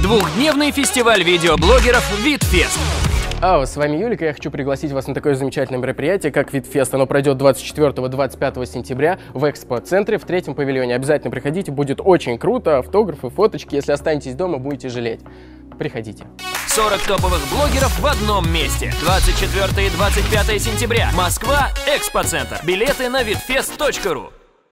Двухдневный фестиваль видеоблогеров VidFest. С вами Юлика, я хочу пригласить вас на такое замечательное мероприятие, как VidFest. Оно пройдет 24-25 сентября в экспо-центре в 3-м павильоне. Обязательно приходите, будет очень круто, автографы, фоточки. Если останетесь дома, будете жалеть. Приходите. 40 топовых блогеров в одном месте. 24 и 25 сентября. Москва, экспо-центр. Билеты на vidfest.ru.